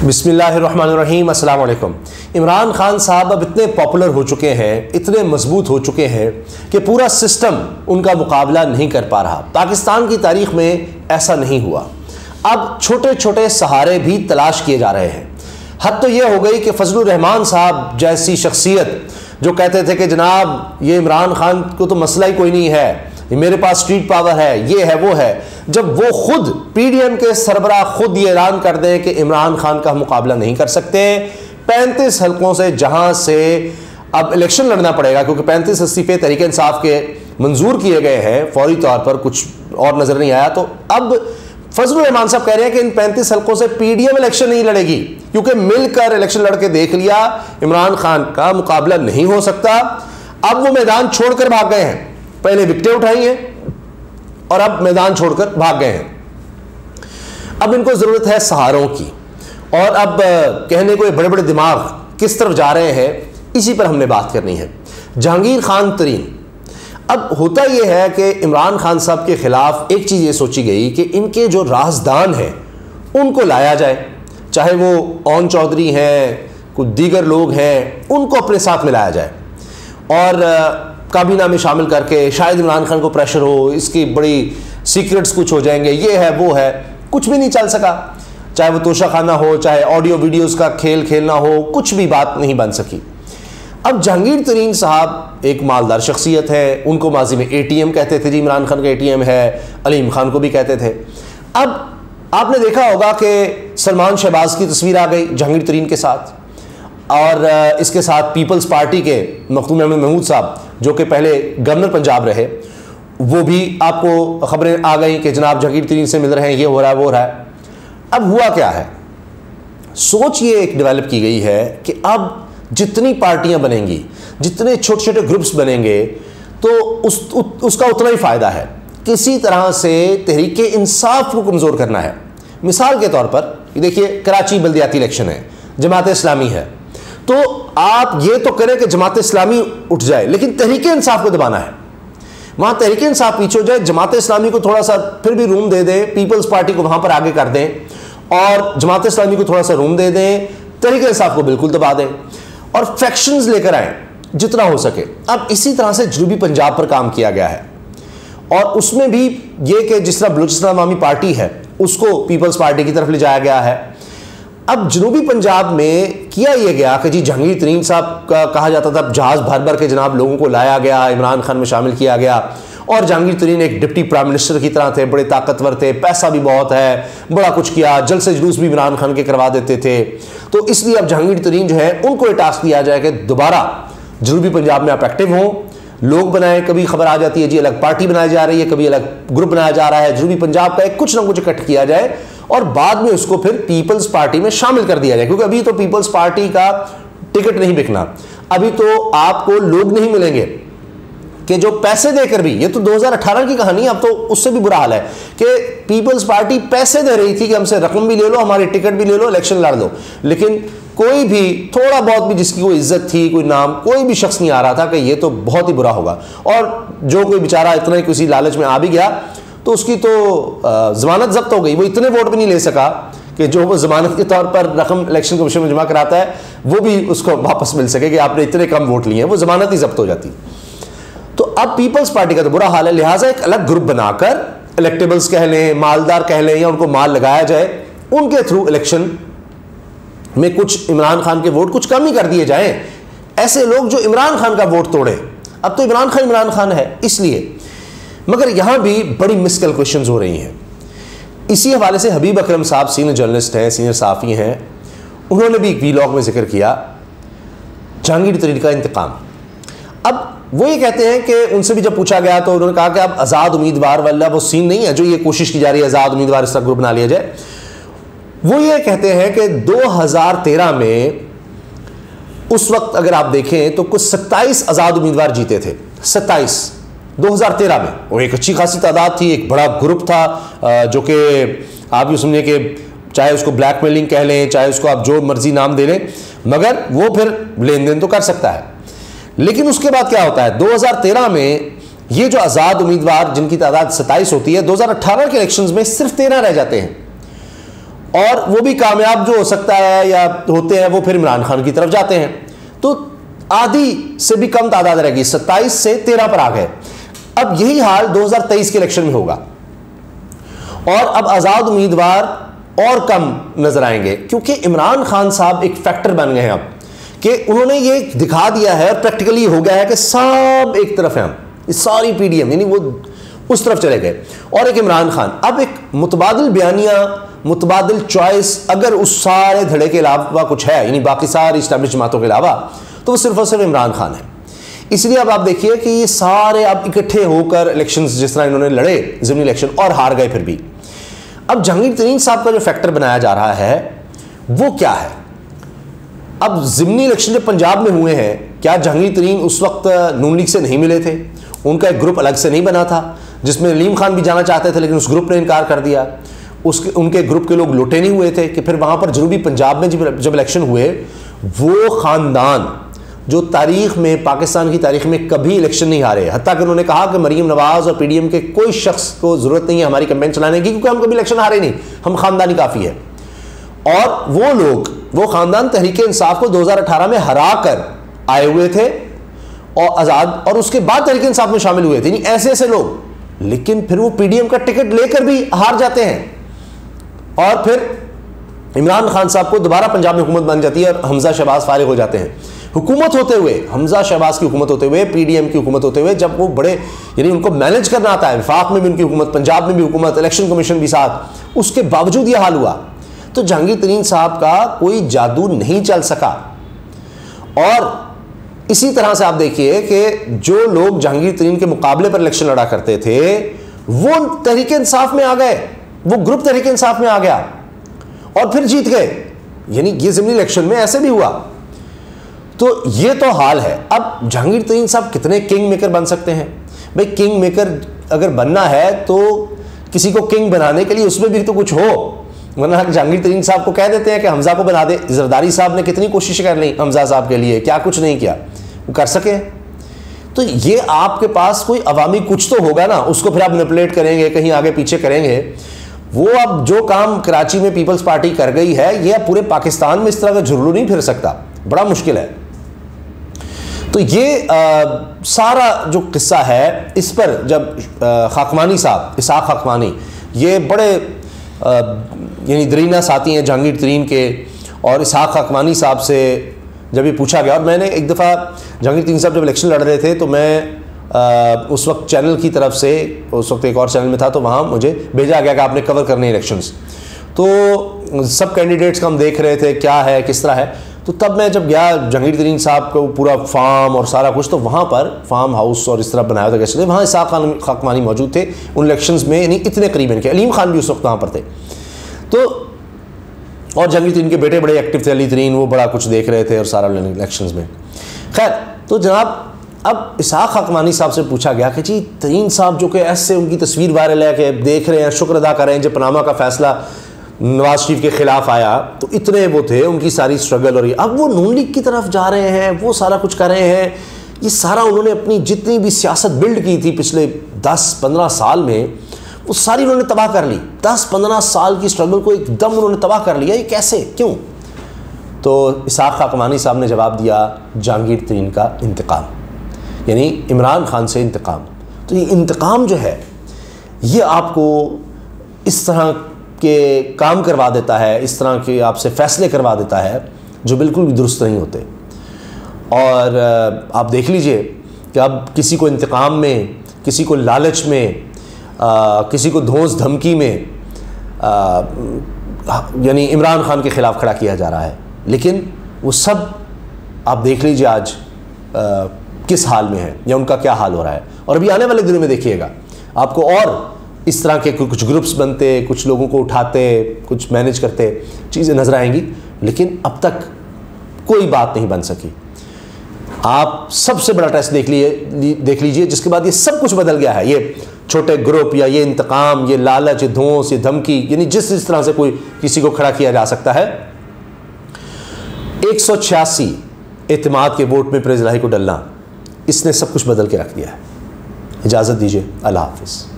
बिस्मिल्लाहिर्रहमानिर्रहीम, अस्सलाम वालेकुम। इमरान खान साहब अब इतने पॉपुलर हो चुके हैं, इतने मजबूत हो चुके हैं कि पूरा सिस्टम उनका मुकाबला नहीं कर पा रहा। पाकिस्तान की तारीख में ऐसा नहीं हुआ। अब छोटे छोटे सहारे भी तलाश किए जा रहे हैं। हद तो ये हो गई कि फजलुर रहमान साहब जैसी शख्सियत जो कहते थे कि जनाब ये इमरान खान को तो मसला ही कोई नहीं है, मेरे पास स्ट्रीट पावर है, ये है वो है, जब वो खुद पीडीएम के सरबराह खुद ये ऐलान कर दें कि इमरान खान का मुकाबला नहीं कर सकते, 35 हल्कों से जहां से अब इलेक्शन लड़ना पड़ेगा क्योंकि 35 इस्तीफे तहरीक इंसाफ के मंजूर किए गए हैं फौरी तौर पर, कुछ और नजर नहीं आया। तो अब फजलुर रहमान साहब कह रहे हैं कि इन 35 हल्कों से पीडीएम इलेक्शन नहीं लड़ेगी क्योंकि मिलकर इलेक्शन लड़के देख लिया इमरान खान का मुकाबला नहीं हो सकता। अब वो मैदान छोड़कर भाग गए हैं, पहले विकेटें उठाई हैं और अब मैदान छोड़कर भाग गए हैं। अब इनको जरूरत है सहारों की, और अब कहने को ये बड़े बड़े दिमाग किस तरफ जा रहे हैं, इसी पर हमने बात करनी है। जहांगीर खान तरीन, अब होता यह है कि इमरान खान साहब के खिलाफ एक चीज़ ये सोची गई कि इनके जो राजदान हैं उनको लाया जाए, चाहे वो ओन चौधरी हैं, कुछ दीगर लोग हैं, उनको अपने साथ मिलाया जाए और काबीना में शामिल करके शायद इमरान खान को प्रेशर हो, इसकी बड़ी सीक्रेट्स कुछ हो जाएंगे, ये है वो है। कुछ भी नहीं चल सका, चाहे वो तोशा खाना हो, चाहे ऑडियो वीडियोस का खेल खेलना हो, कुछ भी बात नहीं बन सकी। अब जहांगीर तरीन साहब एक मालदार शख्सियत है, उनको माजी में एटीएम कहते थे, जी इमरान खान का एटीएम है, अलीम खान को भी कहते थे। अब आपने देखा होगा कि सलमान शहबाज की तस्वीर आ गई जहांगीर तरीन के साथ, और इसके साथ पीपल्स पार्टी के मखदूम अहमद महमूद साहब जो कि पहले गवर्नर पंजाब रहे, वो भी आपको खबरें आ गई कि जनाब जहांगीर तरीन से मिल रहे हैं, ये हो रहा है वो हो रहा है। अब हुआ क्या है, सोच ये एक डेवलप की गई है कि अब जितनी पार्टियां बनेंगी, जितने छोटे छोटे ग्रुप्स बनेंगे, तो उसका उतना ही फायदा है। किसी तरह से तहरीक इंसाफ को कमज़ोर करना है। मिसाल के तौर पर देखिए, कराची बल्दियाती इलेक्शन है, जमात इस्लामी है, तो आप ये तो करें कि जमात इस्लामी उठ जाए, लेकिन तहरीक इंसाफ को दबाना है। वहां तहरीक इंसाफ पीछे हो जाए, जमात इस्लामी को थोड़ा सा फिर भी रूम दे दें, पीपल्स पार्टी को वहां पर आगे कर दें, और जमात इस्लामी को थोड़ा सा रूम दे दें, तहरीक इंसाफ को बिल्कुल दबा दें, और फैक्शंस लेकर आए जितना हो सके। अब इसी तरह से जनूबी पंजाब पर काम किया गया है, और उसमें भी ये कि जिस तरह बलूचिस्तान अवामी पार्टी है उसको पीपल्स पार्टी की तरफ ले जाया गया है। अब जनूबी पंजाब में किया यह गया कि जी जहांगीर तरीन साहब का कहा जाता था, जहाज भर भर के जनाब लोगों को लाया गया, इमरान खान में शामिल किया गया, और जहांगीर तरीन एक डिप्टी प्राइम मिनिस्टर की तरह थे, बड़े ताकतवर थे, पैसा भी बहुत है, बड़ा कुछ किया, जलसे जुलूस भी इमरान खान के करवा देते थे। तो इसलिए अब जहांगीर तरीन जो है उनको ये टास्क दिया जाए कि दोबारा जनूबी पंजाब में आप एक्टिव हों, लोग बनाए। कभी खबर आ जाती है जी अलग पार्टी बनाई जा रही है, कभी अलग ग्रुप बनाया जा रहा है, जनूबी पंजाब का एक कुछ ना कुछ इकट्ठ किया जाए और बाद में उसको फिर पीपल्स पार्टी में शामिल कर दिया जाए। क्योंकि अभी तो पीपल्स पार्टी का टिकट नहीं बिकना, अभी तो आपको लोग नहीं मिलेंगे कि जो पैसे देकर भी, ये तो 2018 की कहानी है, अब तो उससे भी बुरा हाल है कि पीपल्स पार्टी पैसे दे रही थी कि हमसे रकम भी ले लो, हमारी टिकट भी ले लो, इलेक्शन लड़ दो, लेकिन कोई भी थोड़ा बहुत भी जिसकी कोई इज्जत थी, कोई नाम, कोई भी शख्स नहीं आ रहा था कि ये तो बहुत ही बुरा होगा। और जो कोई बेचारा इतना ही किसी लालच में आ भी गया तो उसकी तो जमानत जब्त हो गई, वो इतने वोट भी नहीं ले सका कि जो वो जमानत के तौर पर रकम इलेक्शन कमीशन में जमा कराता है वो भी उसको वापस मिल सके कि आपने इतने कम वोट लिए हैं, वो जमानत ही जब्त हो जाती। तो अब पीपल्स पार्टी का तो बुरा हाल है, लिहाजा एक अलग ग्रुप बनाकर इलेक्टेबल्स कह लें, मालदार कह लें, या उनको माल लगाया जाए, उनके थ्रू इलेक्शन में कुछ इमरान खान के वोट कुछ कम ही कर दिए जाएं। ऐसे लोग जो इमरान खान का वोट तोड़े, अब तो इमरान खान है इसलिए। मगर यहां भी बड़ी मिसकैलकुलेशंस हो रही हैं। इसी हवाले से हबीब अकरम साहब सीनियर जर्नलिस्ट हैं, सीनियर साफ़ी हैं, उन्होंने भी एक वीलॉग में जिक्र किया जहांगीर तरीन का इंतकाम। अब वो ये कहते हैं कि उनसे भी जब पूछा गया तो उन्होंने कहा कि अब आज़ाद उम्मीदवार वाला वो सीन नहीं है जो ये कोशिश की जा रही है आज़ाद उम्मीदवार इस तरह ग्रुप बना लिया जाए। वो ये कहते हैं कि 2013 में उस वक्त अगर आप देखें तो कुछ 27 आज़ाद उम्मीदवार जीते थे, 27 2013 में, और एक अच्छी खासी तादाद थी, एक बड़ा ग्रुप था जो कि आप ये समझिए कि चाहे उसको ब्लैकमेलिंग कह लें, चाहे उसको आप जो मर्जी नाम दे लें, मगर वो फिर लेन देन तो कर सकता है। लेकिन उसके बाद क्या होता है, 2013 में ये जो आज़ाद उम्मीदवार जिनकी तादाद 27 होती है, 2018 के इलेक्शंस में सिर्फ 13 रह जाते हैं। और वो भी कामयाब जो हो सकता है या होते हैं वो फिर इमरान खान की तरफ जाते हैं। तो आधी से भी कम तादाद रहेगी, 27 से 13 पर आ गए। अब यही हाल 2023 के इलेक्शन में होगा और अब आजाद उम्मीदवार और कम नजर आएंगे, क्योंकि इमरान खान साहब एक फैक्टर बन गए हैं अब कि उन्होंने ये दिखा दिया है, प्रैक्टिकली हो गया है कि सब एक तरफ है, हम सारी पीडीएम यानी वो उस तरफ चले गए और एक इमरान खान। अब एक मुतबादिल बयानिया, मुतबादिल चॉइस अगर उस सारे धड़े के अलावा कुछ है, यानी बाकी सारी इस्टेब्लिश जमातों के अलावा, तो वो सिर्फ और सिर्फ इमरान खान है। इसलिए अब आप देखिए कि ये सारे अब इकट्ठे होकर इलेक्शंस जिस तरह इन्होंने लड़े ज़िमनी इलेक्शन और हार गए, फिर भी अब जहांगीर तरीन साहब का जो फैक्टर बनाया जा रहा है वो क्या है। अब ज़िमनी इलेक्शन जब पंजाब में हुए हैं, क्या जहांगीर तरीन उस वक्त नून लीग से नहीं मिले थे? उनका एक ग्रुप अलग से नहीं बना था जिसमें अलीम खान भी जाना चाहते थे, लेकिन उस ग्रुप ने इनकार कर दिया। उनके ग्रुप के लोग लुटे नहीं हुए थे कि फिर वहाँ पर जनूबी पंजाब में जब इलेक्शन हुए, वो ख़ानदान जो तारीख़ में, पाकिस्तान की तारीख़ में कभी इलेक्शन नहीं हारे, हत्ता कि उन्होंने कहा कि मरीम नवाज़ और पीडीएम के कोई शख्स को ज़रूरत नहीं है हमारी कैंपेन चलाने की, क्योंकि हम कभी इलेक्शन हारे नहीं, हम ख़ानदानी काफ़ी है। और वो लोग, वो ख़ानदान तहरीक इंसाफ को 2018 में हरा कर आए हुए थे और आज़ाद, और उसके बाद तहरीक इंसाफ में शामिल हुए थे, यानी ऐसे ऐसे लोग, लेकिन फिर वो पीडीएम का टिकट लेकर भी हार जाते हैं और फिर इमरान खान साहब को दोबारा पंजाब में हुकूमत बन जाती है और हमजा शहबाज फारिग हो जाते हैं। हुकूमत होते हुए, हमजा शहबाज की हुकूमत होते हुए, पीडीएम की हुकूमत होते हुए, जब वो बड़े यानी उनको मैनेज करना आता है, वफाक में भी उनकी हुकूमत, पंजाब में भी हुकूमत, इलेक्शन कमीशन भी साथ, उसके बावजूद ये हाल हुआ। तो जहांगीर तरीन साहब का कोई जादू नहीं चल सका। और इसी तरह से आप देखिए कि जो लोग जहांगीर तरीन के मुकाबले पर इलेक्शन लड़ा करते थे वो तहरीक इंसाफ में आ गए, वो ग्रुप तहरीक इंसाफ में आ गया और फिर जीत गए। यानी ये ज़िमनी इलेक्शन में ऐसे भी हुआ। तो ये तो हाल है। अब जहांगीर तरीन साहब कितने किंग मेकर बन सकते हैं? भाई किंग मेकर अगर बनना है तो किसी को किंग बनाने के लिए उसमें भी तो कुछ हो, वरना जहांगीर तरीन साहब को कह देते हैं कि हमजा को बना दे। जरदारी साहब ने कितनी कोशिश कर ली हमजा साहब के लिए, क्या कुछ नहीं किया, वो कर सके। तो ये आपके पास कोई अवामी कुछ तो होगा ना, उसको फिर आप मैनिपुलेट करेंगे, कहीं आगे पीछे करेंगे। वो अब जो काम कराची में पीपल्स पार्टी कर गई है, ये पूरे पाकिस्तान में इस तरह का झुर्रू नहीं फिर सकता, बड़ा मुश्किल है। तो ये सारा जो किस्सा है, इस पर जब खाकमानी साहब, इसाक खाकमानी, ये बड़े यानी दरीना साथी हैं जहांगीर तरीन के, और इसाक खाकमानी साहब से जब ये पूछा गया, और मैंने एक दफ़ा जहांगीर तरीन साहब जब इलेक्शन लड़ रहे थे तो मैं उस वक्त चैनल की तरफ से, उस वक्त एक और चैनल में था, तो वहाँ मुझे भेजा गया कि आपने कवर करने इलेक्शंस। तो सब कैंडिडेट्स का हम देख रहे थे क्या है, किस तरह है। तो तब मैं जब गया जहांगीर तरीन साहब को पूरा फार्म और सारा कुछ, तो वहाँ पर फार्म हाउस और इस तरह बनाया था कैसे, वहाँ इसाक खाकमानी मौजूद थे उन इलेक्शंस में, यानी इतने करीब इनके, अलीम खान भी उस वक्त वहाँ पर थे। तो और जहांगीर तरीन के बेटे बड़े एक्टिव थे, अली तरीन, वो बड़ा कुछ देख रहे थे और सारा इलेक्शंस में। खैर, तो जनाब अब इसाक खाकमानी साहब से पूछा गया कि जी तरीन साहब जो कि ऐसे उनकी तस्वीर वायरल है कि देख रहे हैं, शुक्र अदा कर रहे हैं जब पनामा का फैसला नवाज शरीफ के खिलाफ आया तो इतने वो थे, उनकी सारी स्ट्रगल, और अब वो नून लीग की तरफ जा रहे हैं, वो सारा कुछ कर रहे हैं। ये सारा उन्होंने अपनी जितनी भी सियासत बिल्ड की थी पिछले 10-15 साल में, वो सारी उन्होंने तबाह कर ली। 10-15 साल की स्ट्रगल को एकदम उन्होंने तबाह कर लिया। ये कैसे, क्यों? तो इसाक खाकमानी साहब ने जवाब दिया, जहांगीर तरीन का इंतकाम, यानी इमरान खान से इंतकाम। तो ये इंतकाम जो है ये आपको इस तरह के काम करवा देता है, इस तरह के आपसे फ़ैसले करवा देता है जो बिल्कुल भी दुरुस्त नहीं होते। और आप देख लीजिए कि अब किसी को इंतकाम में, किसी को लालच में, किसी को धौंस धमकी में, यानी इमरान खान के ख़िलाफ़ खड़ा किया जा रहा है। लेकिन वो सब आप देख लीजिए आज किस हाल में है या उनका क्या हाल हो रहा है। और अभी आने वाले दिनों में देखिएगा आपको और इस तरह के कुछ ग्रुप्स बनते, कुछ लोगों को उठाते, कुछ मैनेज करते चीज़ें नज़र आएंगी, लेकिन अब तक कोई बात नहीं बन सकी। आप सबसे बड़ा टेस्ट देख लीजिए जिसके बाद ये सब कुछ बदल गया है। ये छोटे ग्रुप या ये इंतकाम, ये लालच, ये धौंस, ये धमकी, यानी जिस तरह से कोई किसी को खड़ा किया जा सकता है। 186 एतमाद के वोट में परवेज़ इलाही को डलना, इसने सब कुछ बदल के रख दिया है। इजाज़त दीजिए, अल्लाह हाफ़िज़।